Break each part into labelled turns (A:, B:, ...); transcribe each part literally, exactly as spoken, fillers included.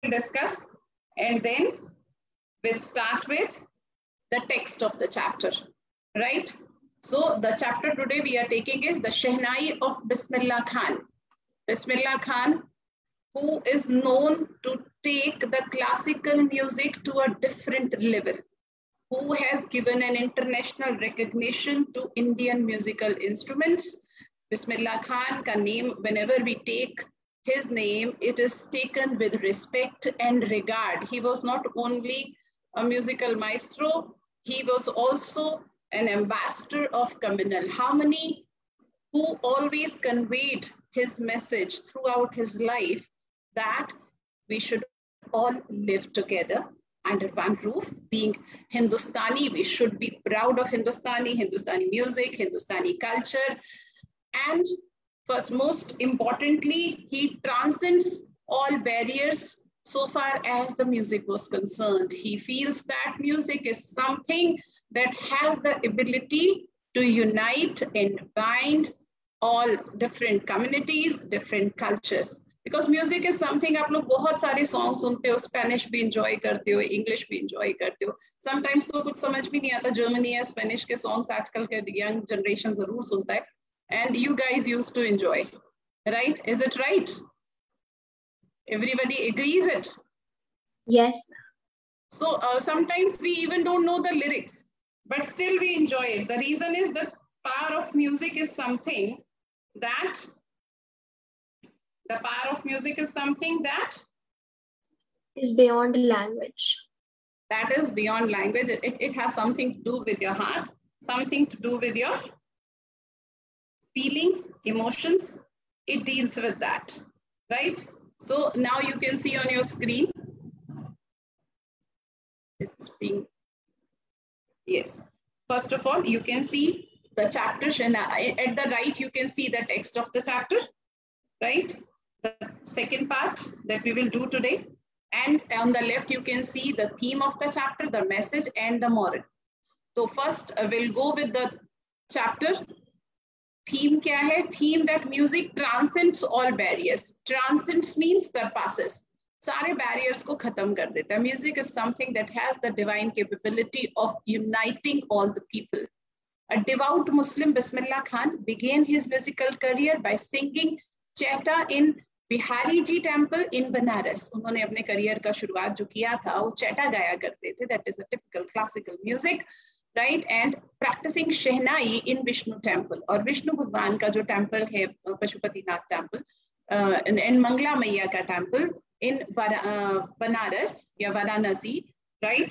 A: discuss, and then we'll start with the text of the chapter, right? So the chapter today we are taking is the Shehnai of Bismillah Khan. Bismillah Khan, who is known to take the classical music to a different level, who has given an international recognition to Indian musical instruments. Bismillah Khan ka name, whenever we take his name, it is taken with respect and regard. He was not only a musical maestro, he was also an ambassador of communal harmony, who always conveyed his message throughout his life that we should all live together under one roof. Being Hindustani, we should be proud of Hindustani, Hindustani music, Hindustani culture. And first, most importantly, he transcends all barriers so far as the music was concerned. He feels that music is something that has the ability to unite and bind all different communities, different cultures. Because music is something, आप लोग बहुत सारे songs सुनते हो, Spanish भी enjoy करते हो, English भी enjoy करते हो. Sometimes तो कुछ समझ भी नहीं आता, Germany या Spanish के songs आजकल के young generation जरूर सुनता है. And you guys used to enjoy, right? Is it right? Everybody agrees it?
B: Yes.
A: So uh, sometimes we even don't know the lyrics, but still we enjoy it. The reason is the power of music is something that The power of music is something that
B: is beyond language.
A: That is beyond language. It, it has something to do with your heart, something to do with your feelings, emotions. It deals with that, right? So now you can see on your screen. It's being, yes. First of all, you can see the chapter. At the right, you can see the text of the chapter, right? The second part that we will do today. And on the left, you can see the theme of the chapter, the message and the moral. So first, uh, we'll go with the chapter. Theme kya hai? Theme that music transcends all barriers. Transcends means surpasses. Sare barriers ko khatam kar deta. Music is something that has the divine capability of uniting all the people. A devout Muslim, Bismillah Khan, began his musical career by singing Cheta in Bihari ji temple in Banaras. उन्होंने अपने career का शुरुआत जो किया था वो चैटा गाया करते थे. That is a typical classical music, right? And practicing shehnai in Vishnu temple. और विष्णु भगवान का जो टेम्पल है, पशुपतिनाथ टेम्पल एंड मंगला मैया का टेम्पल इन बनारस या वाराणसी, राइट?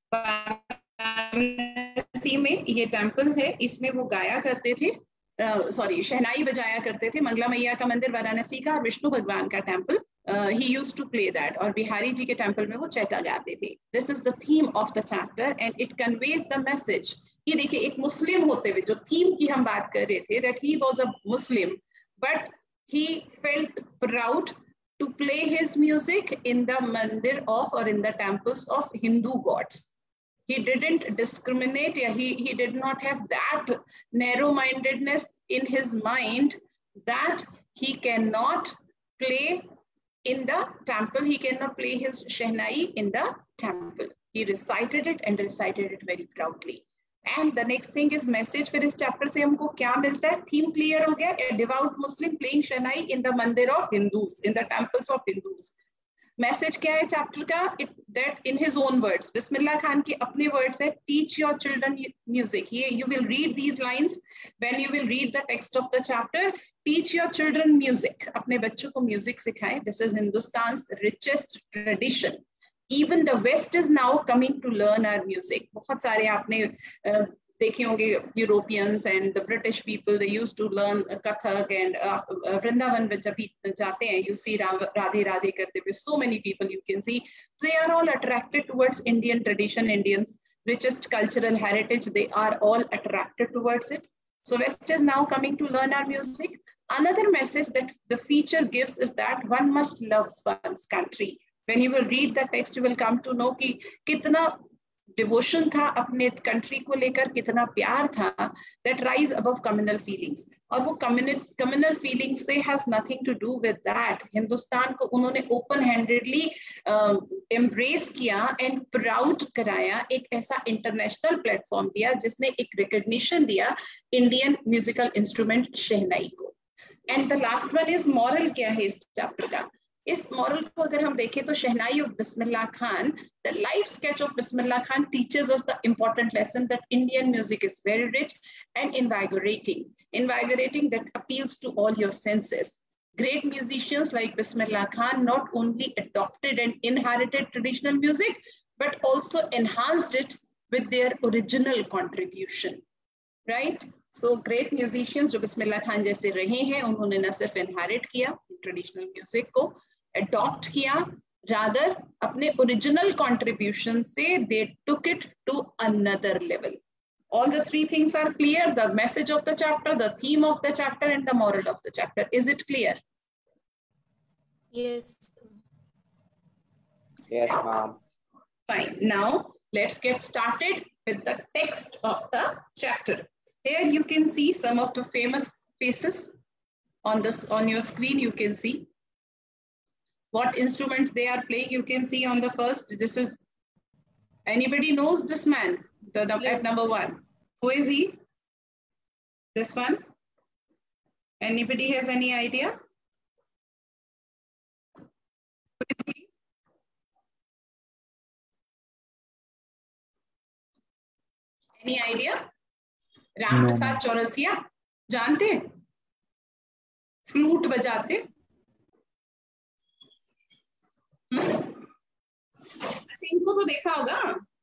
A: वाराणसी में ये टेम्पल है, इसमें वो गाया करते थे, सॉरी uh, शहनाई बजाया करते थे. मंगला मैया का मंदिर वाराणसी का और विष्णु भगवान का temple, he used to play that. और बिहारी जी के टेम्पल में वो चैटा गाते थे. This is the theme of the chapter and it conveys the message. ये देखिए, एक मुस्लिम होते हुए जो थीम की हम बात कर रहे थे, that he was a Muslim but he felt proud to play his music in the मंदिर ऑफ और in the temples of Hindu gods. He didn't discriminate. Yeah, he, he did not have that narrow-mindedness in his mind that he cannot play in the temple. He cannot play his Shehnai in the temple. He recited it and recited it very proudly. And the next thing is message. फिर इस chapter से हमको क्या मिलता है? Theme clear हो गया. A devout Muslim playing Shehnai in the mandir of Hindus, in the temples of Hindus. Message क्या है चैप्टर का? It that in his own words, Bismillah Khan के अपने वर्ड्स है, टीच योर चिल्ड्रन म्यूजिक. ये you will read these lines when you will read the text of the chapter. Teach your children music. अपने बच्चों को म्यूजिक सिखाएं. This is Hindustan's richest tradition. Even the west is now coming to learn our music. बहुत सारे आपने uh, देखे होंगे, Europeans and the British people, they used to learn Kathak and Vrindavan में जब जाते हैं, यू सी राधे राधे करते हुए so many people you can see, they are all attracted towards Indian tradition, Indian richest cultural heritage. They are all attracted towards it. So West is now coming to learn our music. Another message that the feature gives is that one must love one's country. When you will read the text, you will come to know ki kitna devotion था अपने country को लेकर, कितना प्यार था, that rise above communal feelings. और वो communal communal feelings से has nothing to do with that. Hindustan को उन्होंने ओपन हैंडेडली एम्ब्रेस किया एंड प्राउड कराया, एक ऐसा इंटरनेशनल प्लेटफॉर्म दिया जिसने एक रिकॉग्निशन दिया इंडियन म्यूजिकल इंस्ट्रूमेंट शहनाई को। And the last one is moral क्या है इस चैप्टर का। इस मॉरल को अगर हम देखें तो shehnai of Bismillah Khan, the life sketch of Bismillah Khan teaches us the important lesson that Indian music is very rich and invigorating, invigorating that appeals to all your senses. Great musicians like Bismillah Khan not only adopted and inherited traditional music, but also enhanced it with their original contribution, right? So great musicians जो बिस्मिल्लाह खान जैसे रहे हैं, उन्होंने न सिर्फ inherit किया traditional music को, adopt किया, रादर अपने ओरिजिनल कंट्रीब्यूशन से they took it to another level. All the three things are clear: the message of the chapter, the theme of the chapter, and the moral of the chapter. Is it clear?
B: Yes.
C: Yes, ma'am.
A: Fine. Now let's get started with the text of the chapter. Here you can see some of the famous faces on this, on your screen. You can see what instruments they are playing. You can see on the first, this is, anybody knows this man, the at number one? Who is he? This one? Anybody has any idea? Who is he? Any idea? Ram Prasad Chaurasia, जानते? Flute बजाते। अच्छा, इनको तो देखा होगा,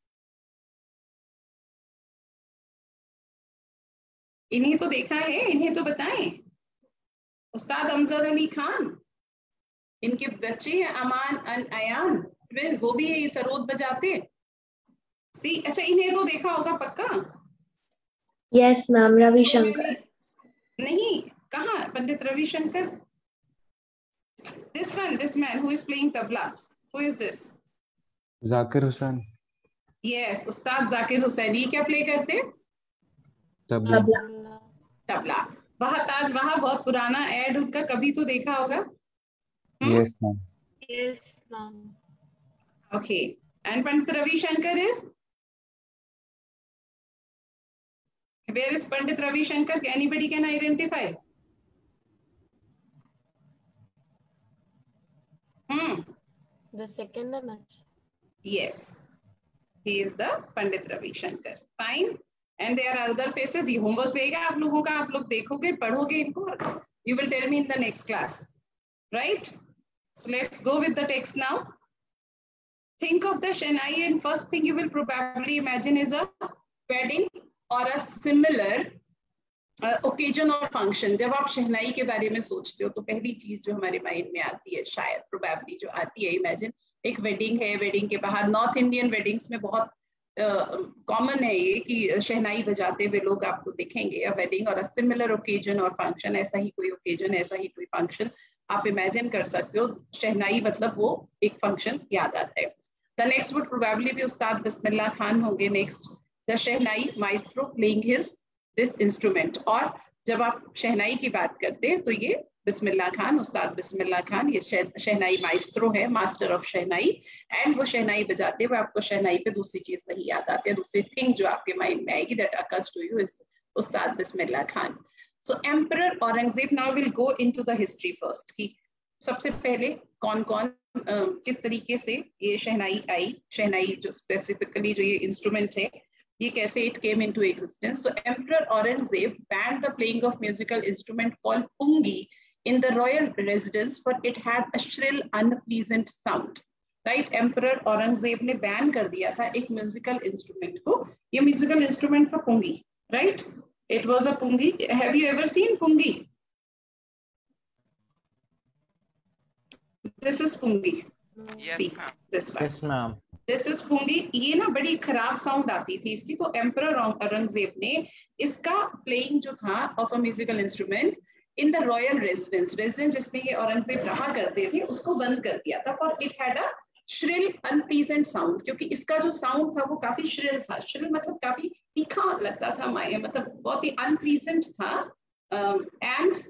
A: इन्हें तो देखा है, इन्हें तो बताएं। उस्ताद अमजद अली खान, इनके बच्चे हैं अमान अन अयान, वो भी है, सरोद बजाते। सी, अच्छा, इन्हें तो देखा होगा पक्का।
B: Yes, ma'am. रविशंकर।
A: नहीं, कहाँ? Pandit Ravishankar. This one, this man who is playing tabla. Who is this?
D: Zakir Hussain.
A: Yes, उस्ताद जाकिर हुसैन। ये क्या प्ले करते?
D: तबला।
A: तबला। वह ताज, वहाँ बहुत पुराना एड उनका, कभी तो देखा होगा।
D: Yes, ma'am.
B: Yes, ma'am.
A: Okay. And Pandit Ravi Shankar is? Where is Pandit Ravi Shankar? Anybody can identify? Hmm.
B: The second image.
A: Yes. He is the Pandit Ravi Shankar. Fine. And there are other faces. ये homework रहेगा आप लोगों का, आप लोग देखोगे, पढ़ोगे इनको. You will tell me in the next class. Right? So let's go with the text now. Think of the Shehnai, and first thing you will probably imagine is a wedding or a similar uh, occasion or function. जब आप शहनाई के बारे में सोचते हो तो पहली चीज जो हमारे माइंड में आती है, शायद प्रोबेबली जो आती है, इमेजिन एक वेडिंग है, वेडिंग के बाहर, नॉर्थ इंडियन वेडिंग्स में बहुत कॉमन uh, है ये कि शहनाई बजाते हुए लोग आपको दिखेंगे। अ वेडिंग और अ सिमिलर ओकेजन और फंक्शन, ऐसा ही कोई ओकेजन, ऐसा ही कोई फंक्शन आप इमेजिन कर सकते हो। शहनाई मतलब वो एक फंक्शन याद आता है। द नेक्स्ट वुड प्रोबेबली भी उस्ताद बिस्मिल्लाह खान होंगे। Next the shehnai maestro playing his this instrument. और जब आप शहनाई की बात करते हैं तो ये बिस्मिल्लाह खान, उस्ताद बिस्मिल्लाह खान, ये शहनाई माइस्ट्रो है, मास्टर ऑफ शहनाई। एंड वो शहनाई बजाते हुए आपको शहनाई पे दूसरी चीज नहीं याद आती है, दूसरी थिंग जो आपके माइंड में आएगी, that occurs to you is Ustad Bismillah Khan. So emperor Aurangzeb, now will go into the history first, कि सबसे पहले कौन कौन uh, किस तरीके से ये शहनाई आई, शहनाई जो स्पेसिफिकली जो ये इंस्ट्रूमेंट है, ये कैसे it came into existence. So Emperor Aurangzeb banned the playing of musical instrument called pungi in the royal residence, for it had a shrill, unpleasant sound. Right? Emperor Aurangzeb ने ban कर दिया था एक musical instrument को। ये musical instrument था pungi, right? It was a pungi. Have you ever seen pungi? This is pungi.
E: Yes,
A: See this one.
D: Yes, ma'am.
A: This is pungi. ये ना बड़ी खराब साउंड आती थी इसकी, तो एम्परर औरंगजेब ने इसका प्लेइंग जो था of a musical instrument in the royal residence, residence जिसमें ये औरंगजेब रहा करते थे, उसको बंद कर दिया था। For it had a shrill unpleasant sound, क्योंकि इसका जो साउंड था वो काफी श्रिल था. श्रिल मतलब काफी तीखा लगता था, मतलब बहुत ही अनप्लीजेंट था. And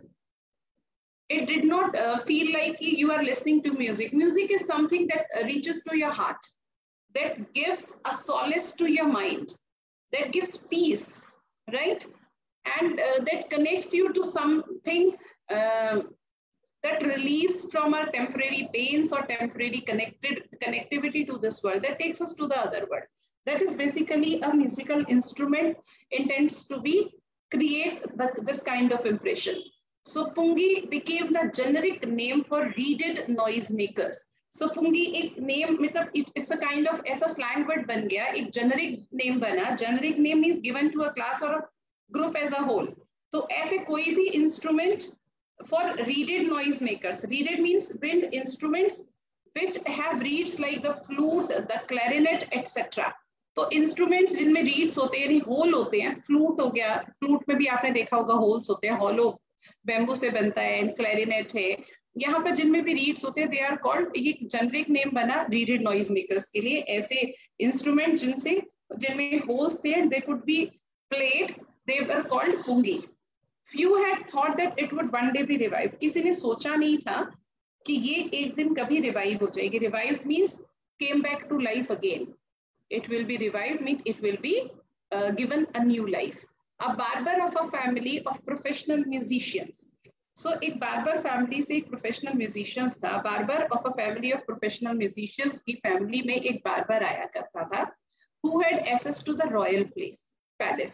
A: it did not uh, feel like you are listening to music. Music is something that uh, reaches to your heart, that gives a solace to your mind, that gives peace, right? And uh, that connects you to something uh, that relieves from our temporary pains or temporary connected connectivity to this world, that takes us to the other world. That is basically a musical instrument intends to be create the, this kind of impression. So pungi became the generic name for reeded noise makers. So pungi एक name मतलब it's a kind of ऐसा slang word बन गया, एक generic name बना. Generic name means given to a class or a group as a whole. तो ऐसे कोई भी instrument for reeded noise makers. Reeded means wind instruments which have reeds like the flute, the clarinet, et cetera. तो instruments जिनमें reeds होते हैं यानी hole होते हैं. Flute हो गया, flute में भी आपने देखा होगा holes होते हैं, hollow बैम्बू से बनता है. एंड क्लैरिनेट है. यहाँ पर जिनमें भी रीड्स होते हैं दे आर कॉल्ड, ये जेनरिक नेम बना रीडेड नॉइज मेकर्स के लिए. ऐसे इंस्ट्रूमेंट जिनसे जिनमें होल्स थे and they could be played, they were called pungi. Few had thought that it would one day be revived. किसी ने सोचा नहीं था कि ये एक दिन कभी रिवाइव हो जाएगी. Revive means came back to life again. It will be revived means it will be uh, given a new life. A barber of a family of professional musicians. So एक barber family से एक professional musicians था. Barber of a family of professional musicians की family में एक barber आया करता था, who had access to the royal place palace.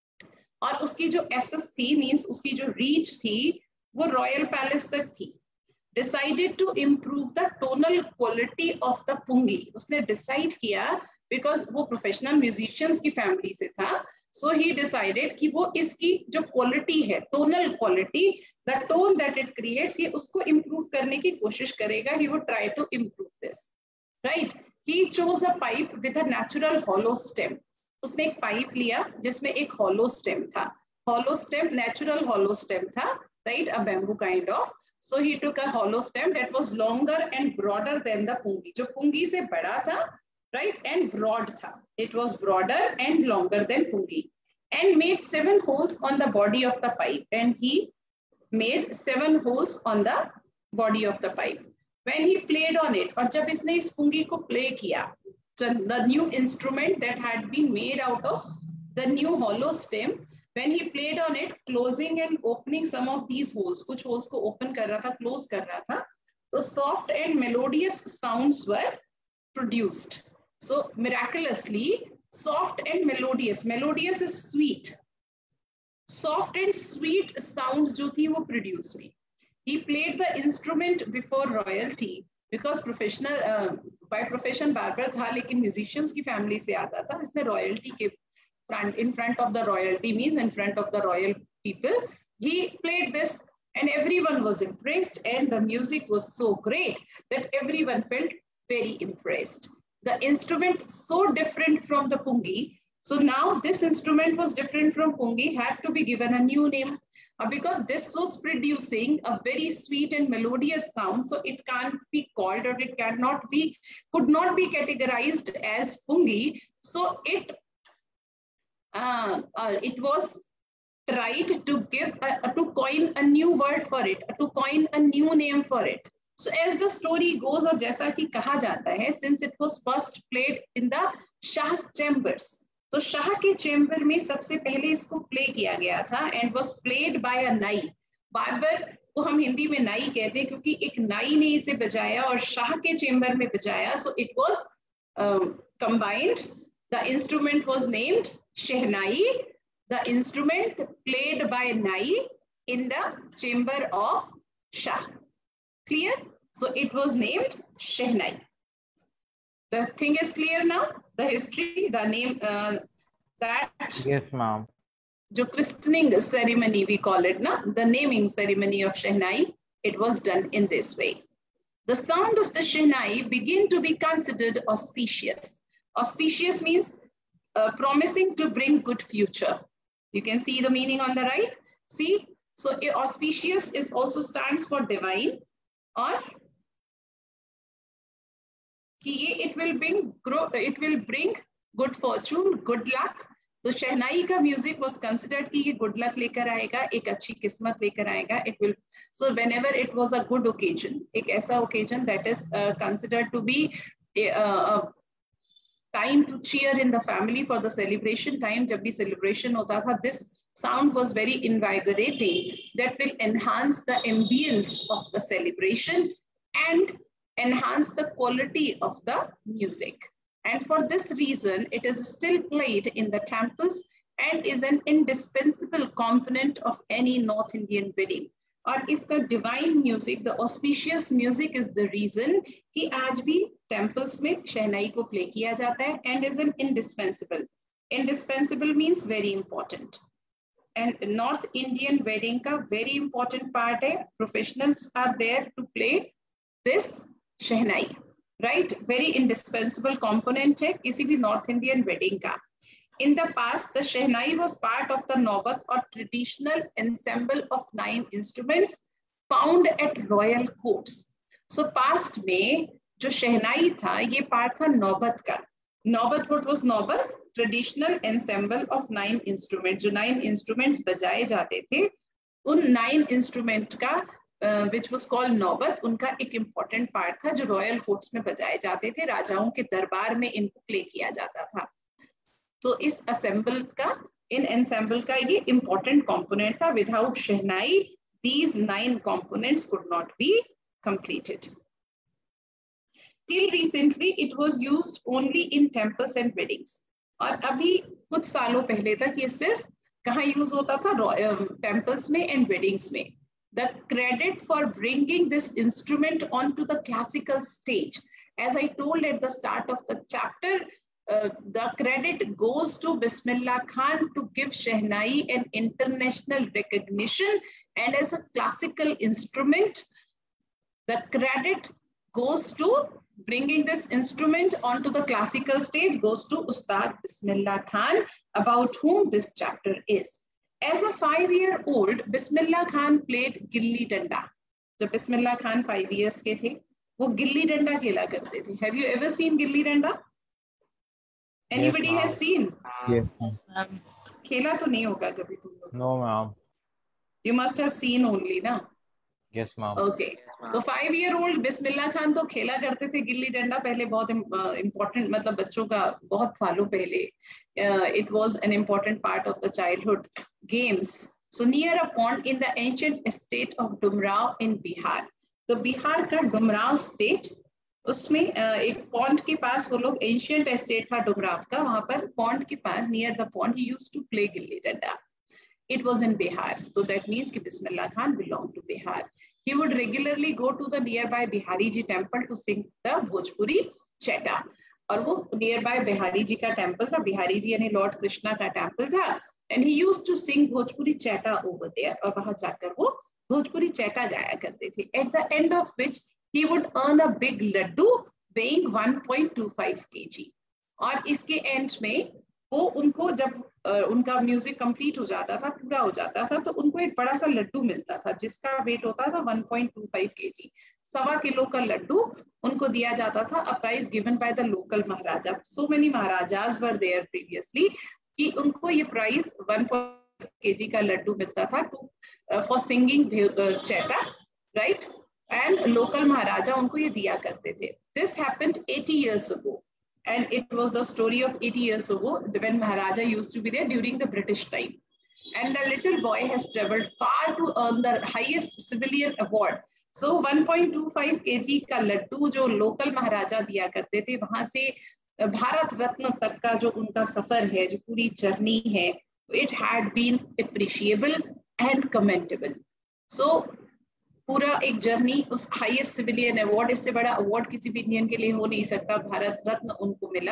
A: और उसकी जो access थी means उसकी जो reach थी वो royal palace तक थी. Decided to improve the tonal quality of the pungi. उसने decide किया because वो professional musicians की family से था. So he decided कि वो इसकी जो क्वालिटी है, tonal quality, the tone that it creates, ये उसको improve करने की कोशिश करेगा. He would try to improve this, right? He chose a pipe with a natural hollow stem. उसने एक पाइप लिया जिसमें एक hollow stem था. Hollow stem, natural hollow stem था, right? A bamboo kind of. So he took a hollow stem that was longer and broader than the pungi. जो pungi से बड़ा था, right, and broad tha. It was broader and longer than pungi, and made seven holes on the body of the pipe. And he made seven holes on the body of the pipe. When he played on it, और जब इसने इस pungi को play किया, the new instrument that had been made out of the new hollow stem, when he played on it, closing and opening some of these holes, कुछ holes को open कर रहा था, close कर रहा था, तो soft and melodious sounds were produced. So miraculously, soft and melodious. Melodious is sweet. Soft and sweet sounds जो थी वो produce हुई. He played the instrument before royalty because professional uh, by profession barber था, लेकिन musicians की family से आता था. इसने royalty के front, in front of the royalty means in front of the royal people. He played this and everyone was impressed, and the music was so great that everyone felt very impressed. The instrument so different from the pungi. So now this instrument was different from pungi, had to be given a new name uh, because this was producing a very sweet and melodious sound. So it can't be called, or it cannot be, could not be categorized as pungi. So it, uh, uh, it was tried to give, a, to coin a new word for it, to coin a new name for it. So as the story goes, और जैसा कि कहा जाता है, since it was first played in the Shah's chambers, तो शाह के chamber में सबसे पहले इसको प्ले किया गया था, and was played by a नाई. बार्बर को हम हिंदी में नाई कहते हैं क्योंकि एक नाई ने इसे बजाया और शाह के चेम्बर में बजाया. So it was um, combined. The instrument was named Shehnai. The instrument played by Nai in the chamber of Shah. Clear? So it was named Shehnai. The thing is clear now? The history, the name, uh, that.
C: Yes, ma'am.
A: The christening ceremony, we call it, na? The naming ceremony of Shehnai, it was done in this way. The sound of the Shehnai began to be considered auspicious. Auspicious means uh, promising to bring good future. You can see the meaning on the right. See, so auspicious is also stands for divine or कि ये it will bring grow it will bring good fortune, good luck. तो शहनाई का music was considered कि ये good luck लेकर आएगा, एक अच्छी किस्मत लेकर आएगा। It will so whenever it was a good occasion, एक ऐसा occasion that is considered to be time to cheer in the family for the celebration time, जब भी सेलिब्रेशन होता था, this sound was very invigorating that will enhance the ambience of the celebration and enhance the quality of the music. And for this reason, it is still played in the temples and is an indispensable component of any North Indian wedding. और इसका divine music, the auspicious music is the reason कि आज भी temples में शहनाई को play किया जाता है and is an indispensable. Indispensable means very important. And North Indian wedding का very important part है, professionals are there to play this shehnai, right? Very indispensable component है किसी भी North Indian wedding का. In the past, the shehnai was part of the Naubat or traditional ensemble of nine instruments found at royal courts. So past में जो shehnai था, ये part था Naubat का. Naubat, what was Naubat? Traditional ensemble of nine instruments. जो nine instruments बजाए जाते थे, उन nine instrument का uh, which was called Naubat, उनका एक important part था जो royal courts में बजाए जाते थे, राजाओं के दरबार में इनको play किया जाता था. तो इस assemble का, इन ensemble का ये important component था. Without shehnai, these nine components could not be completed. Till recently, it was used only in temples and weddings. और अभी कुछ सालों पहले तक ये सिर्फ कहाँ यूज होता था? टेम्पल्स में एंड वेडिंग्स में. The credit for bringing this instrument onto the classical stage, as I told at the start of the chapter, uh, the credit goes to Bismillah Khan to give shehnai an international recognition, and as a classical instrument, the credit goes to bringing this instrument onto the classical stage goes to Ustad Bismillah Khan, about whom this chapter is. As a five-year-old, Bismillah Khan played gilli danda. जब Bismillah Khan five years के थे, वो गिल्ली डंडा खेला करते थे. Have you ever seen gilli danda? Anybody
D: yes,
A: has seen?
D: Yes, ma'am.
A: खेला तो नहीं होगा कभी तुम लोग.
D: No, ma'am.
A: You must have seen only, ना?
D: Yes, ma'am.
A: Okay. तो five year old Bismillah Khan तो खेला करते थे गिल्ली डंडा. पहले बहुत इम्पोर्टेंट, मतलब बच्चों का बहुत सालों पहले it was an important part of the childhood games. So near a pond in the ancient state of Dumraon in Bihar. तो बिहार का डुमराव स्टेट, उसमें एक पॉन्ड के पास, वो लोग, एंशिएंट स्टेट था डुमराव का, वहां पर पॉन्ड के पास, near the pond, he used to play gilli danda. It was in Bihar, so that means कि Bismillah Khan belonged to Bihar. He would regularly go to the nearby Bihari Ji temple to sing the Bhojpuri Cheta. और वो nearby Bihari Ji का temple था, Bihari Ji यानी Lord Krishna का temple था, and he used to sing Bhojpuri Cheta over there. और वहाँ जाकर वो Bhojpuri Cheta गाया करते थे. At the end of which he would earn a big laddu weighing one point two five kilograms. और इसके end में वो उनको जब Uh, उनका म्यूजिक कंप्लीट हो जाता था, पूरा हो जाता था, तो उनको एक बड़ा सा लड्डू मिलता था जिसका वेट होता था one point two five kilograms. सवा किलो का लड्डू उनको दिया जाता था, a prize given by the local maharaja. So many maharajas were there previously कि उनको ये prize one point two five kilograms का लड्डू मिलता था to for singing Chaita, right. And local maharaja उनको ये दिया करते थे. This happened eighty years ago. And it was the story of eighty years ago when Maharaja used to be there during the British time. And the little boy has traveled far to earn the highest civilian award. So one point two five kilograms का लड्डू जो local महाराजा दिया करते थे, वहां से भारत रत्न तक का जो उनका सफर है, जो पूरी जर्नी है, it had been appreciable and commendable. So पूरा एक जर्नी, उस हाईएस्ट सिविलियन अवार्ड, इससे बड़ा अवार्ड किसी भी इंडियन के लिए हो नहीं सकता, भारत रत्न उनको मिला,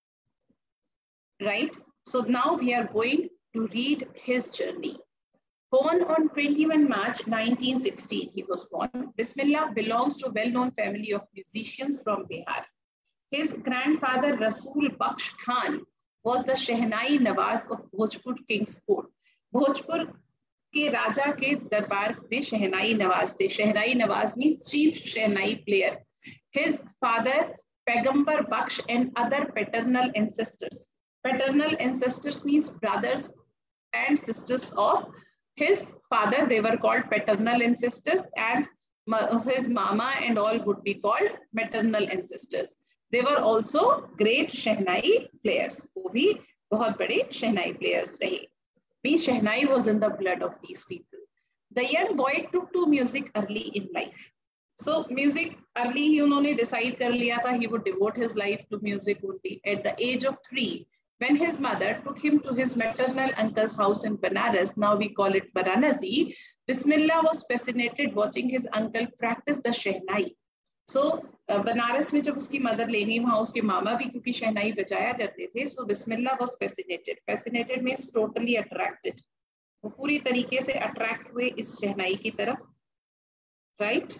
A: right. So now we are going to read his journey. Born on twenty-first March nineteen sixteen, he was born. Bismillah belongs to a well-known family of musicians from Bihar. His grandfather Rasul Bakhsh Khan was the Shehnai Nawaz of Bhojpur King's Court. Bhojpur के राजा के दरबार में शहनाई नवाज थे. शहनाई नवाज means chief shehnai player. His father Pegambar Baksh and other paternal ancestors. Paternal ancestors means brothers and sisters of his father. They were called paternal ancestors, and his mama and all would be called maternal ancestors. They were also great Shehnai players. वो भी बहुत बड़े Shehnai players रहे. Means Shehnai was in the blood of these people. The young boy took to music early in life. So music early ही उन्होंने decide कर लिया था he would devote his life to music only. At the age of three, when his mother took him to his maternal uncle's house in Banaras, now we call it Varanasi, Bismillah was fascinated watching his uncle practice the Shehnai. So uh, Banaras में जब उसकी mother लेनी वहाँ उसके मामा भी क्योंकि शहनाई बजाया करते थे, so Bismillah was fascinated. Fascinated means totally attracted. वो पूरी तरीके से attract हुए इस शहनाई की तरफ, right?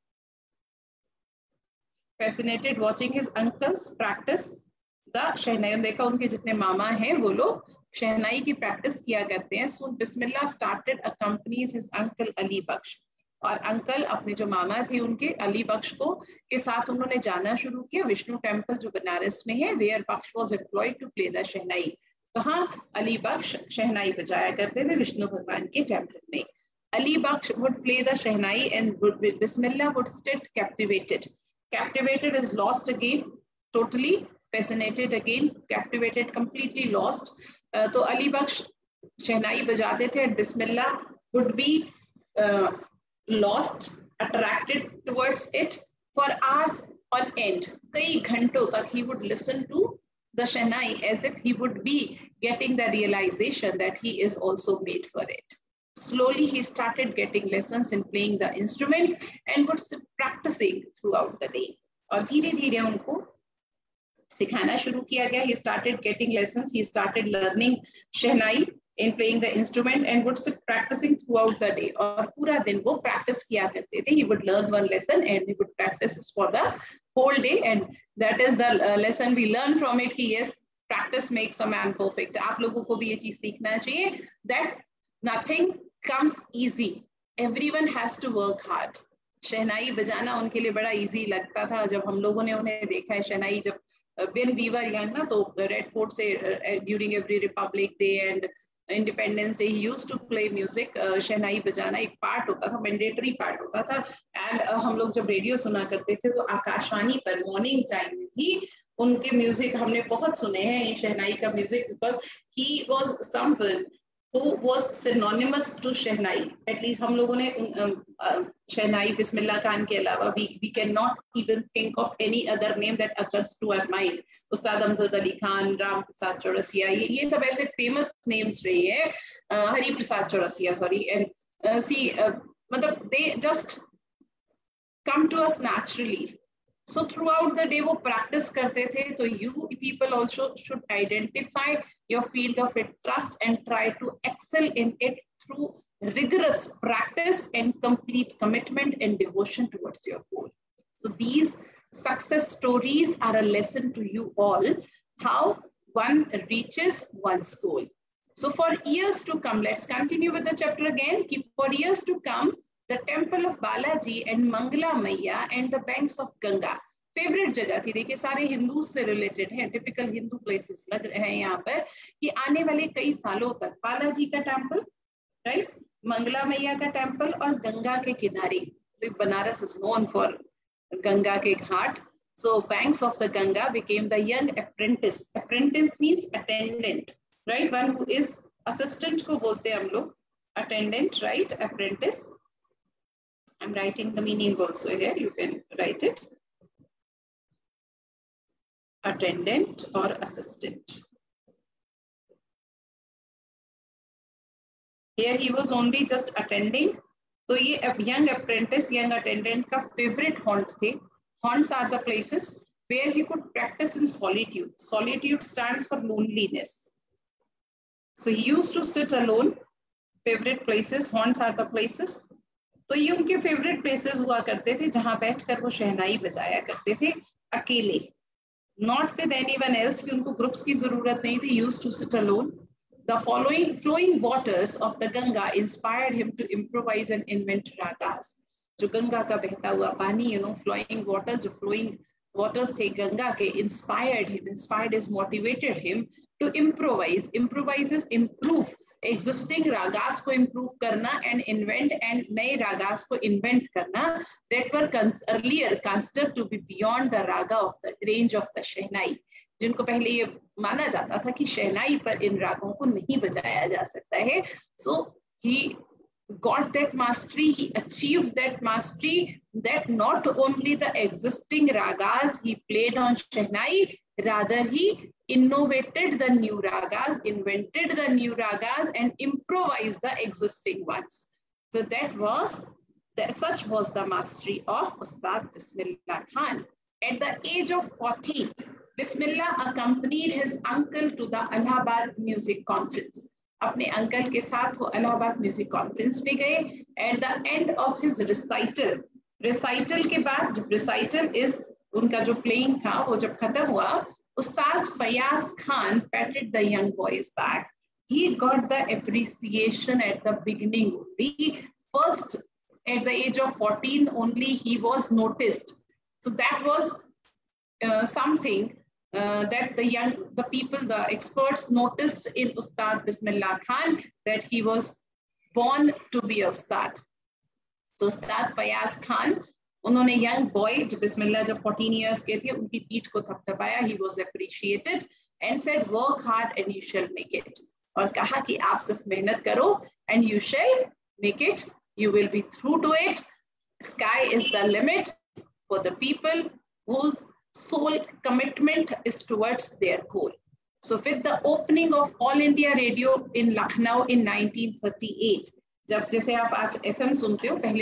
A: Fascinated watching his uncles practice the Shehnai. देखा उनके जितने मामा हैं वो लोग शहनाई की प्रैक्टिस किया करते हैं. So Bismillah started accompanies his uncle Ali Baksh. और अंकल अपने जो मामा थे उनके अली बख्श को के साथ उन्होंने जाना शुरू किया विष्णु टेम्पल जो बनारस में है, where Baksh was employed to play the Shehnai. कहाँ अली बख्श शहनाई बजाया करते थे विष्णु भगवान के टेम्पल में. Ali Baksh would play the Shehnai and would, Bismillah would sit captivated. Captivated is lost again, totally fascinated again, captivated, completely lost. Uh, तो अली बख्श शहनाई बजाते थे and Bismillah would be uh, lost, attracted towards it for hours on end. कई घंटों तक he would listen to the Shehnai as if he would be getting the realization that he is also made for it. Slowly he started getting lessons in playing the instrument and would sit practicing throughout the day. और धीरे धीरे उनको सिखाना शुरू किया गया. He started getting lessons. He started learning Shehnai in playing the instrument and would sit practicing throughout the day. और पूरा दिन वो practice किया करते थे. He would learn one lesson and he would practice for the whole day. And that is the uh, lesson we learn from it. कि yes, practice makes a man perfect. आप लोगों को भी ये चीज सीखना चाहिए. That nothing comes easy. Everyone has to work hard. शहनाई बजाना उनके लिए बड़ा easy लगता था. जब हम लोगों ने उन्हें देखा है शहनाई जब when we were young ना तो Red Fort से uh, during every Republic Day and Independence Day he used to play music. uh, शहनाई बजाना एक part होता था, mandatory part होता था. And uh, हम लोग जब रेडियो सुना करते थे तो आकाशवाणी पर morning time में भी उनके म्यूजिक हमने बहुत सुने हैं ये शहनाई का music because he was someone who was synonymous to Shehnai. At least हम लोगों ने Shehnai Bismillah Khan के अलावा we we cannot even think of any other name that occurs to our mind. Ustad Amjad Ali Khan, Ram Prasad Chaurasia, ये ये सब ऐसे famous names रहे हैं. uh, Hari Prasad Chaurasia, sorry, and uh, see, uh, मतलब they just come to us naturally. So throughout the day वो practice करते थे. तो you people also should identify your field of interest and try to excel in it through rigorous practice and complete commitment and devotion towards your goal. So these success stories are a lesson to you all how one reaches one's goal. So for years to come, let's continue with the chapter again. For years to come, the temple of Balaji and Mangla Maiya and the banks of Ganga. Favourite जगह थी. देखिए सारे हिंदू से related हैं, typical Hindu places लग रहे हैं यहाँ पर कि आने वाले कई सालों तक बालाजी का टेम्पल, राइट, मंगला मैया का टेम्पल और गंगा के किनारे. Banaras is known for Ganga के घाट. So banks of the Ganga became the young apprentice. Apprentice means attendant, right, one who is assistant को बोलते हैं हम लोग attendant, right, apprentice. I am writing the meaning also here, you can write it. Attendant or assistant. Here he was only just attending. So ये young apprentice, young attendant का favorite haunt थे. Haunts are the places where he could practice in solitude. Solitude stands for loneliness. So he used to sit alone. Favorite places, haunts are the places. तो ये उनके favorite places हुआ करते थे जहाँ बैठकर वो शहनाई बजाया करते थे अकेले. Not with anyone else, कि उनको ग्रुप्स की जरूरत नहीं थी. Used to sit alone. The following flowing waters of the Ganga inspired him to improvise and invent ragas. जो गंगा का बहता हुआ पानी, you know, flowing waters, जो flowing waters थे गंगा के, inspired him, inspired is motivated him to improvise. Improvise is improve. Existing ragas को improve करना and invent and नए ragas को invent करना that were cons earlier considered to be beyond the raga of the range of the शहनाई, जिनको पहले ये माना जाता था कि शहनाई पर इन रागों को नहीं बजाया जा सकता है. So he got that mastery, he achieved that mastery, that not only the existing ragas he played on Shehnai, rather he innovated the new ragas, invented the new ragas and improvised the existing ones. So that was, that, such was the mastery of Ustad Bismillah Khan. At the age of fourteen, Bismillah accompanied his uncle to the Allahabad Music Conference. अपने अंकल के साथ वो Allahabad music conference में गए. At the end of his recital, recital के बाद जब रिसाइटल इज उनका जो प्लेइंग था वो जब खत्म हुआ, उस्ताद Fayaz Khan patted the young boy's back. He got the appreciation at the beginning only. First, at the age of fourteen only, he was noticed. So that was uh, something Uh, that the young, the people, the experts noticed in Ustad Bismillah Khan that he was born to be a Ustad. तो Ustad Fayaz Khan, उन्होंने young boy जो बिस्मिल्लाह जब fourteen years के थे उनकी पीठ को थपथपाया. He was appreciated and said work hard and you shall make it. और कहा कि आप सिर्फ मेहनत करो and you shall make it. You will be true to it. Sky is the limit for the people whose sole commitment is towards their goal. So with the opening of All India Radio in Lucknow in nineteen thirty-eight, जब जैसे आप आज F M सुनते हो, पहले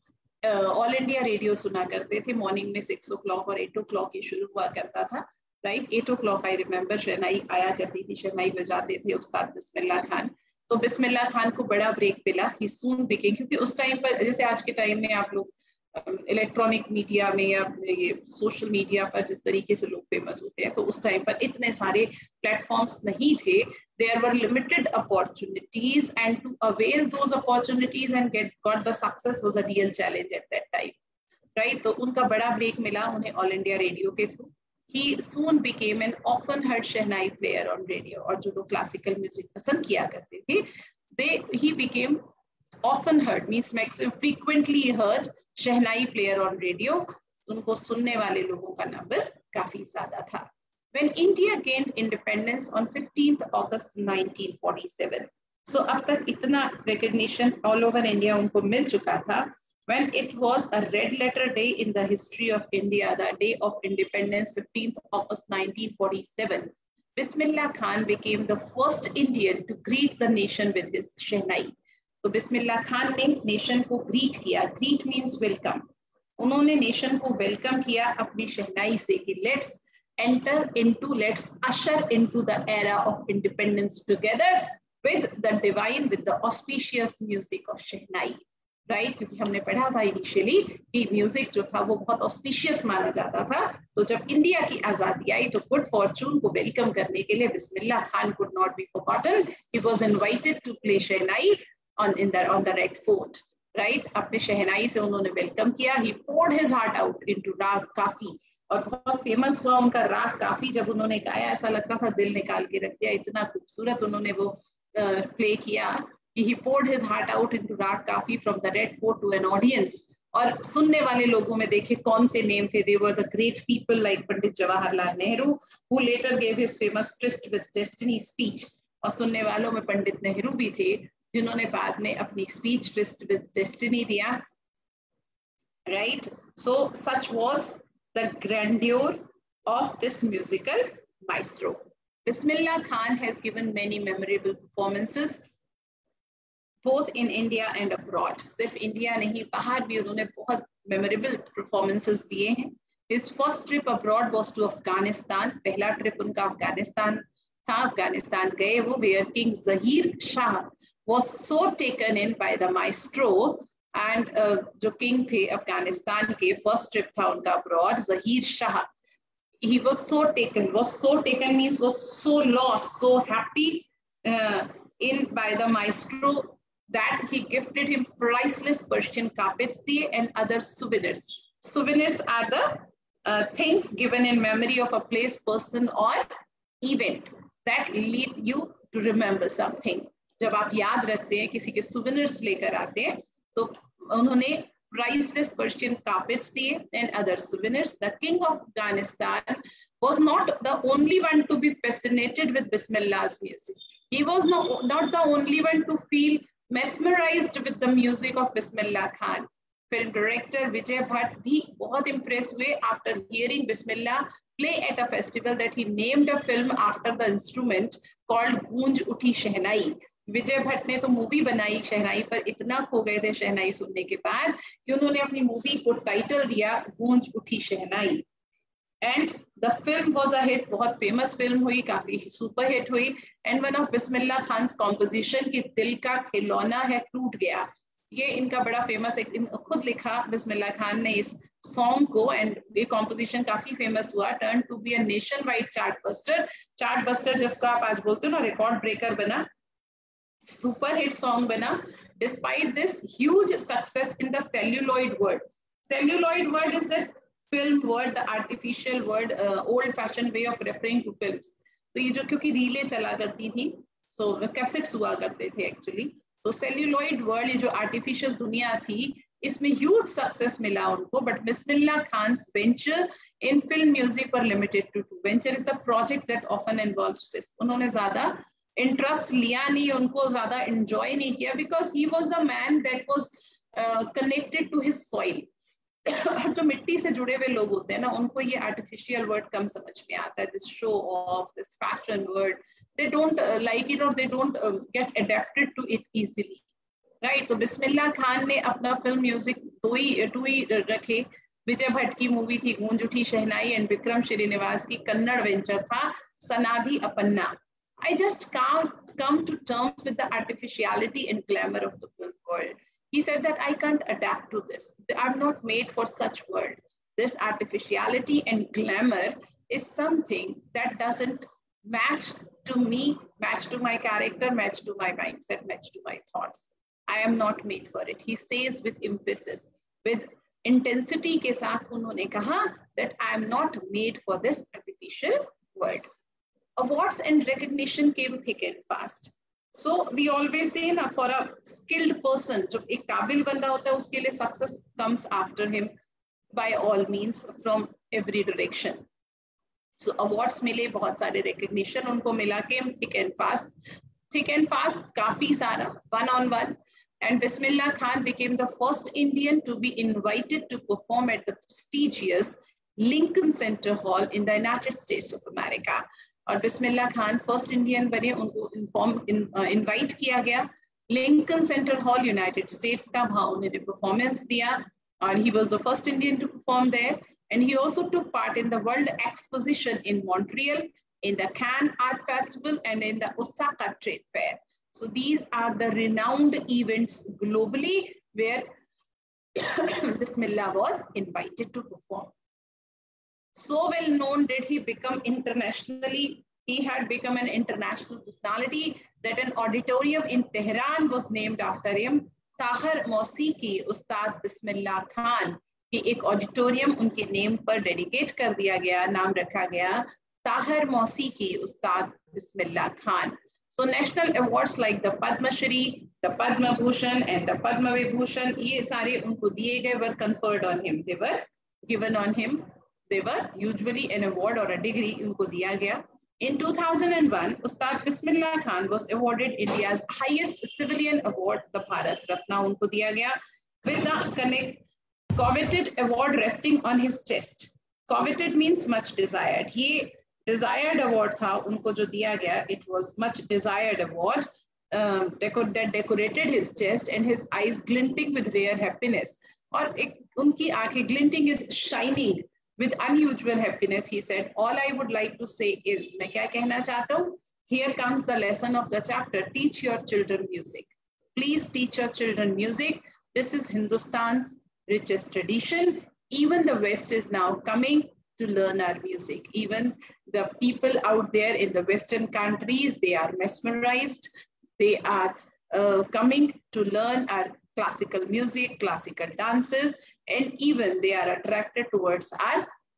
A: लोग All India Radio सुना करते थे. मॉर्निंग में six o'clock और eight o'clock ये शुरू हुआ करता था, right? eight o'clock I remember शहनाई आया करती थी, शहनाई बजाते थे उस्ताद बिस्मिल्लाह खान. तो बिस्मिल्लाह खान को बड़ा ब्रेक मिला. He soon became, क्योंकि उस टाइम पर जैसे आज के टाइम में आप लोग इलेक्ट्रॉनिक uh, मीडिया में या ये सोशल मीडिया पर जिस तरीके से लोग फेमस होते हैं, तो उस टाइम पर इतने सारे प्लेटफॉर्म्स नहीं थे. There were limited opportunities and to avail those opportunities and get got the success was a real challenge at that time, right? तो उनका बड़ा ब्रेक मिला उन्हें ऑल इंडिया रेडियो के थ्रू. He soon became an often heard shehnai player on radio. और जो लोग क्लासिकल म्यूजिक पसंद किया करते थे, they he became often heard, means maximum frequently heard shehnai player on radio. उनको सुनने वाले लोगों का नंबर काफी ज्यादा था. When India gained independence on fifteenth August nineteen forty-seven, so अब तक इतना recognition all over India उनको मिल चुका था. When it was a red letter day in the history of India, the day of independence, fifteenth August nineteen forty-seven, Bismillah Khan became the first Indian to greet the nation with his शहनाई. तो बिस्मिल्लाह खान ने nation को greet किया. Greet means welcome. उन्होंने nation को welcome किया अपनी शहनाई से कि let's enter into, let's usher into the era of independence together with the divine, with the auspicious music of shehnai, right? क्योंकि हमने पढ़ा था इनिशियली कि म्यूजिक जो था वो बहुत ऑस्पिशियस माना जाता था. तो जब इंडिया की आजादी आई तो गुड फॉर्चून को वेलकम करने के लिए Bismillah Khan could not be forgotten. He was invited to play shehnai on in the on the Red Fort, right? अपने शहनाई से उन्होंने वेलकम किया. He poured his heart out into राग काफी, और बहुत फेमस हुआ उनका राग काफी. जब उन्होंने गाया ऐसा लगता था दिल निकाल के रख दिया, इतना खूबसूरत उन्होंने वो प्ले uh, किया. He poured his heart out into राग काफी from the Red Fort to an audience. और सुनने वाले लोगों में देखे कौन से नेम थे. They were the great people like Pandit Jawaharlal Nehru, who later gave his famous Tryst with Destiny speech. और सुनने वालों में पंडित नेहरू भी थे जिन्होंने बाद में अपनी स्पीच ट्रिस्ट विद डेस्टिनी दिया, right? So such was the grandeur of this musical maestro. Bismillah Khan has given many memorable performances both in India and abroad. सिर्फ इंडिया नहीं, बाहर भी उन्होंने बहुत मेमोरेबल परफॉर्मेंसेस दिए हैं. His first trip abroad was to Afghanistan. पहला ट्रिप उनका अफगानिस्तान था. अफगानिस्तान गए वो, where king Zahir Shah was so taken in by the maestro, and uh, जो king थे अफगानिस्तान के, first trip था उनका abroad, Zahir Shah. He was so taken, was so taken means was so lost, so happy uh, in by the maestro that he gifted him priceless Persian carpets and other souvenirs. Souvenirs are the uh, things given in memory of a place, person or event that lead you to remember something. जब आप याद रखते हैं, किसी के souvenirs लेकर आते हैं, तो उन्होंने priceless Persian carpets दिए and other souvenirs. The king of Afghanistan was not the only one to be fascinated with Bismillah's music. He was not, not the only one to feel mesmerized with the music of Bismillah Khan. Film director Vijay Bhatt bhi bahut impressed हुए after hearing Bismillah play at a festival that he named a film after the instrument called Goonj Uthi Shehnai. विजय भट्ट ने तो movie बनाई शहनाई पर, इतना खो गए थे शहनाई सुनने के बाद कि उन्होंने अपनी मूवी को टाइटल दिया Goonj Uthi Shehnai. And the film was a hit, बहुत फेमस फिल्म हुई, काफी सुपर हिट हुई. And one of Bismillah Khan composition की दिल का खिलौना है टूट गया, ये इनका बड़ा फेमस, एक खुद लिखा बिस्मिल्लाह खान ने इस सॉन्ग को. एंड ये कॉम्पोजिशन काफी फेमस हुआ, turn to be a nation wide chart buster. Chart buster जिसको आप आज बोलते हो ना, रिकॉर्ड ब्रेकर बना, super hit song bana. Despite this huge success in the celluloid word, celluloid word is the film word, the artificial word, uh, old fashioned way of referring to films. तो ये जो क्योंकि relay चला करती थी, so cassettes हुआ करते थे एक्चुअली, तो celluloid word, ये जो artificial दुनिया थी, इसमें huge success मिला उनको. But Bismillah Khan's venture in film music were limited to two. Venture is the project that often involves risk. उन्होंने ज्यादा इंटरेस्ट लिया नहीं, उनको ज्यादा एंजॉय नहीं किया, because he was a man that was connected to his soil. जो मिट्टी से जुड़े हुए लोग होते हैं ना, उनको ये आर्टिफिशियल वर्ड कम समझ में आता है. This show off, this fashion word, they don't like it और they don't get adapted to it easily, right. तो बिस्मिल्लाह खान ने अपना फिल्म म्यूजिक दो ही टू ही रखे. विजय भट्ट की मूवी थी गूंज उठी शहनाई एंड विक्रम श्रीनिवास की कन्नड़ वेंचर था सनाधि अपन्ना. I just can't come to terms with the artificiality and glamour of the film world. He said that I can't adapt to this. I'm not made for such world. This artificiality and glamour is something that doesn't match to me, match to my character, match to my mindset, match to my thoughts. I am not made for it. He says with emphasis, with intensity के साथ उन्होंने कहा that I am not made for this artificial world. Awards and recognition came thick and fast. So we always say na, for a skilled person, जब एक काबिल बंदा होता है, उसके लिए success comes after him by all means from every direction. So awards मिले, बहुत सारे recognition उनको मिला, came thick and fast. Thick and fast काफी सारा, one on one. And Bismillah Khan became the first Indian to be invited to perform at the prestigious Lincoln Center Hall in the United States of America. और Bismillah Khan first Indian बने, उनको inform invite किया गया Lincoln Center hall United States का, वहां उन्होंने performance दिया और he was the first Indian to perform there. And he also took part in the world exposition in Montreal, in the Cannes art festival and in the Osaka trade fair. So these are the renowned events globally where Bismillah was invited to perform. So well known did he become internationally. He had become an international personality that an auditorium in Tehran was named after him. Tahir Mausiqui Ustad Bismillah Khan की एक auditorium उनके name पर dedicate कर दिया गया, नाम रखा गया ताहिर मौसीकी उस्ताद Bismillah Khan. So national awards like the Padma Shri, the Padma Bhushan and the Padma Vibhushan, ये सारे उनको दिए गए, were conferred on him. They were given on him. They were usually an award or a degree उनको दिया गया. In two thousand one, Ustad Bismillah Khan was awarded India's highest civilian award, the Bharat Ratna उनको दिया गया, with the connect, coveted award resting on his chest. Coveted means much desired. ये desired award था उनको जो दिया गया. It was much desired award uh, that decorated his chest and his eyes glinting with rare happiness. और एक उनकी आंखें glinting is shining with unusual happiness. He said, all I would like to say is, मैं क्या कहना चाहता हूँ? Here comes the lesson of the chapter. Teach your children music. Please teach your children music. This is Hindustan's richest tradition. Even the West is now coming to learn our music. Even the people out there in the Western countries, they are mesmerized. They are uh, coming to learn our classical music, classical dances, and even they are attracted towards our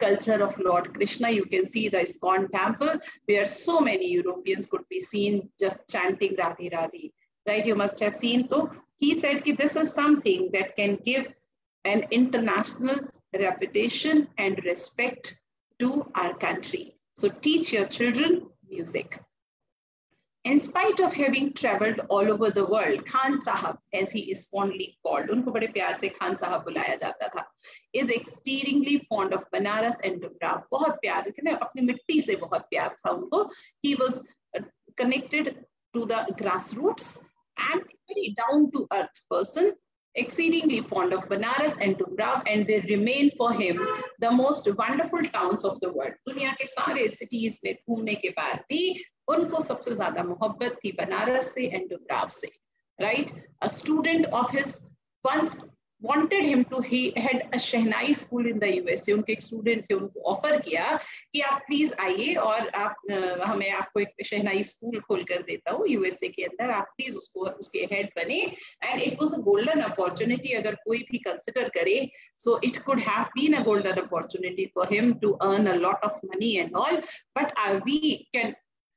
A: culture of Lord Krishna. You can see the ISKCON temple where so many Europeans could be seen just chanting Radhe Radhe, right? You must have seen. So he said that this is something that can give an international reputation and respect to our country. So teach your children music. In spite of having traveled all over the world, Khan Sahab, as he is fondly called, उनको बड़े प्यार से खान साहब बुलाया जाता था, is exceedingly fond of Banaras and Dumrav. बहुत प्यार, कहते अपनी मिट्टी से बहुत प्यार था उनको. He was connected to the grassroots and very down to earth person, exceedingly fond of Banaras and Dumrav, and they remain for him the most wonderful towns of the world. दुनिया के सारे cities में घूमने के बाद भी उनको सबसे ज्यादा मोहब्बत थी बनारस से and Dumrav से, right? A student of his once wanted him to, he had a Shehnai school in the U S A. उनके एक स्टूडेंट थे, उनको ऑफर किया कि आप प्लीज आइए और आप uh, हमें आपको एक शहनाई स्कूल खोल कर देता हूँ यूएसए के अंदर, आप प्लीज उसको उसके हेड बने. And it was a golden opportunity अगर कोई भी कंसिडर करे. So it could have been a golden opportunity for him to earn a lot of money and all, but we can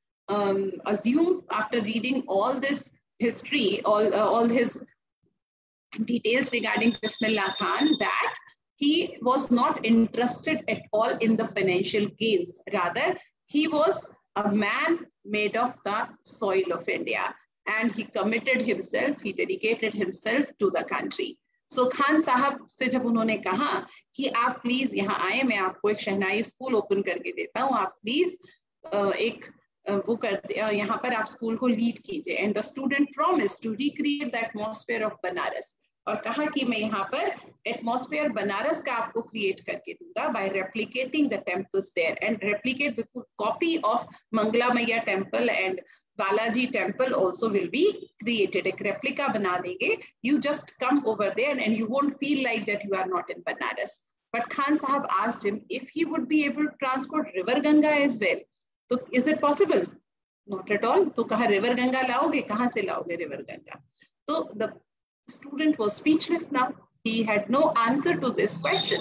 A: assume after reading all this history, all uh, all his details regarding Bismillah Khan, that he was not interested at all in the financial gains. Rather, he was a man made of the soil of India, and he committed himself, he dedicated himself to the country. So Khan Sahab से जब उन्होंने कहा कि आप please यहाँ आए, मैं आपको एक शहनाई स्कूल ओपन करके देता हूँ, आप प्लीज uh, एक वो करते यहाँ पर आप स्कूल को लीड कीजिए. And the student promise to recreate the atmosphere of Banaras, और कहा कि मैं यहाँ पर एटमॉस्फेयर बनारस का आपको क्रिएट करके दूंगा by replicating the temples there and replicate the copy of Mangala Maiya temple and Balaji temple also will be created. एक रेप्लिका बना देंगे. You just come over there and you won't feel like that you are not in Banaras. But Khan Sahab asked him if he would be able to transport river Ganga as well. तो is it possible? Not at all. तो कहा river Ganga लाओगे, कहाँ से लाओगे river Ganga? तो the student was speechless now. He had no answer to this question.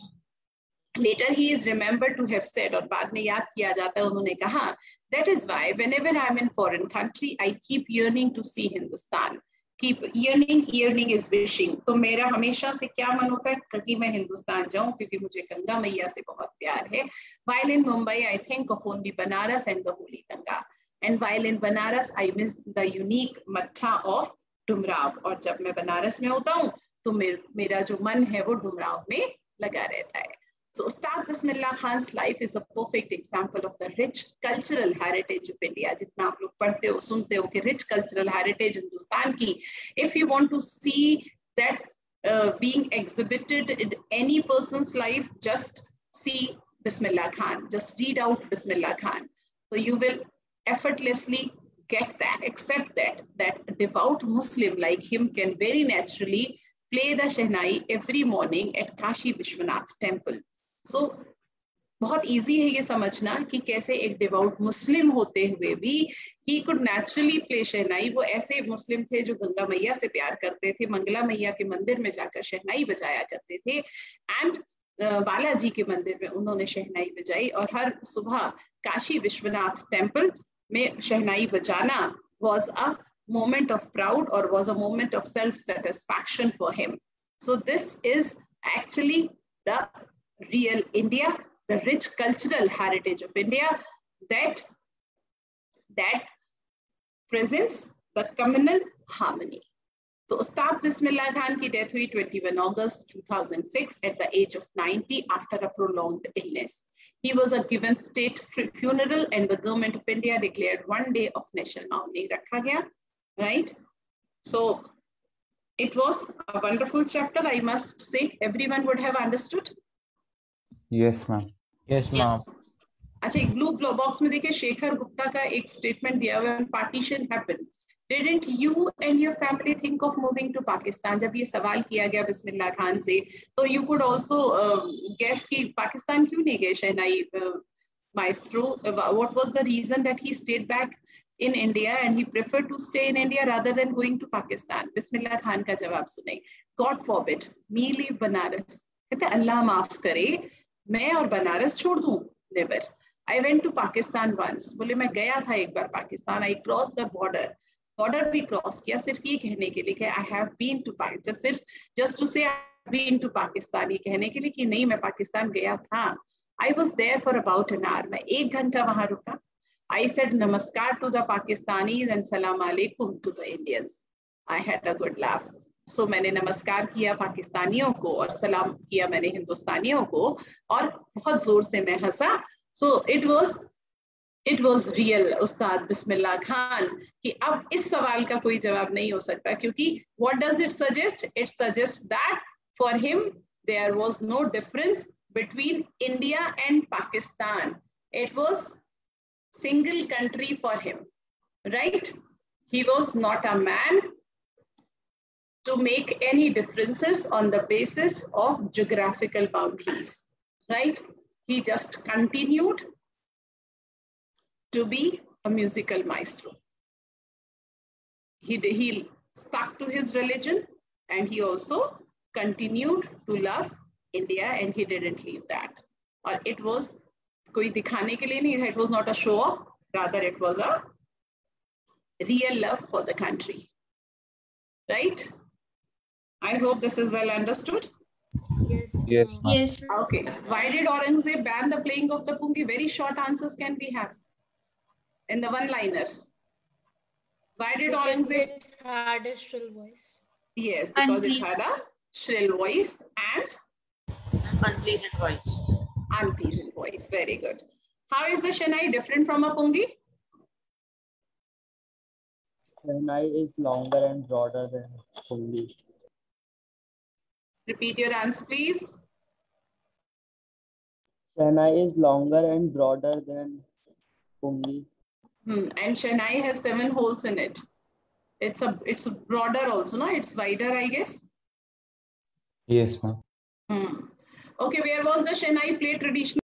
A: Later he is remembered to have said, और बाद में याद किया जाता है, उन्होंने कहा that is why whenever I am in foreign country I keep yearning to see Hindustan. Keep yearning, yearning is wishing. तो मेरा हमेशा से क्या मन होता है कि मैं हिंदुस्तान जाऊं, क्योंकि मुझे गंगा मैया से बहुत प्यार है. While in Mumbai, I think of only Banaras and the holy Ganga. And while in Banaras, I miss the unique matha of Dumrav. और जब मैं बनारस में होता हूँ तो मेर, मेरा जो मन है वो डुमराव में लगा रहता है. So Ustad Bismillah Khan's life is a perfect example of the rich cultural heritage of India. जितना आप लोग पढ़ते हो, सुनते हो कि rich cultural heritage हिंदुस्तान की, if you want to see that uh, being exhibited in any person's life, just see Bismillah Khan. Just read out Bismillah Khan. So you will effortlessly get that, accept that, that a devout Muslim like him can very naturally play the Shehnai every morning at Kashi Vishwanath temple. So बहुत easy है ये समझना कि कैसे एक devout मुस्लिम होते हुए भी he could naturally play shehnai. वो ऐसे मुस्लिम थे जो गंगा मैया से प्यार करते थे, मंगला मैया के मंदिर में जाकर शहनाई बजाया करते थे, एंड बालाजी के मंदिर में उन्होंने शहनाई बजाई. और हर सुबह काशी विश्वनाथ टेम्पल में शहनाई बजाना was a moment of proud or was a moment of self-satisfaction for him. So this is actually the real India, the rich cultural heritage of India that, that presents the communal harmony. So Ustad Bismillah Khan ki death hui twenty-first August two thousand six at the age of ninety after a prolonged illness. He was a given state funeral and the government of India declared one day of national mourning rakha gaya, right? So it was a wonderful chapter, I must say. Everyone would have understood.
D: Yes, ma'am. Yes, ma'am.
A: अच्छा, एक blue box में देखिए शेखर गुप्ता का एक statement दिया हुआ है. Partition happened, Didn't you and your family think of moving to Pakistan? जब ये सवाल किया गया बिस्मिल्लाह खान से, तो you could also uh, guess कि पाकिस्तान क्यों नहीं गए शहनाई uh, maestro? Uh, what was the reason that he stayed back in India and he preferred to stay in India rather than going to Pakistan? Bismillah Khan का जवाब सुने. God forbid, me leave Banaras. कहते अल्लाह माफ करे, मैं और बनारस छोड़ दूं, never. I went to Pakistan once. बोले मैं गया था एक बार Pakistan. I cross the border. Border भी क्रॉस किया सिर्फ ये कहने के लिए कि I have been to Pakistan, सिर्फ just to say been to Pakistan, ये कहने के लिए कि नहीं मैं पाकिस्तान गया था. I was there for about an hour. मैं एक घंटा वहां रुका. I said namaskar to the Pakistanis and salaam alaikum to the Indians. I had a good laugh. So so, मैंने नमस्कार किया पाकिस्तानियों को और सलाम किया मैंने हिंदुस्तानियों को, और बहुत जोर से मैं हंसा. So it was it was real Ustad Bismillah Khan कि अब इस सवाल का कोई जवाब नहीं हो सकता, क्योंकि what does it suggest? It suggest that for him there was no difference between India and Pakistan. It was single country for him, right? He was not a man to make any differences on the basis of geographical boundaries, right? He just continued to be a musical maestro. He, he stuck to his religion, and he also continued to love India, and he didn't leave that. Or it was koi dikhane ke liye nahi, it was not a show off, rather it was a real love for the country, right? I hope this is well understood.
B: Yes.
D: Yes, ma'am.
B: Yes.
A: Okay. Why did Aurangzeb ban the playing of the pungi? Very short answers can we have in the one-liner? Why did
B: Because
A: Aurangzeb?
B: it had a shrill voice.
A: Yes, because it had a shrill voice and
C: unpleasant voice.
A: Unpleasant voice. Very good. How is the Shehnai different from a pungi?
C: Shehnai is longer and broader than pungi.
A: Repeat your answer, please.
C: Shehnai is longer and broader than pungi.
A: Hmm. And Shehnai has seven holes in it. It's a it's broader also, no? It's wider, I guess.
D: Yes, ma'am.
A: Hmm. Okay, where was the Shehnai played traditionally?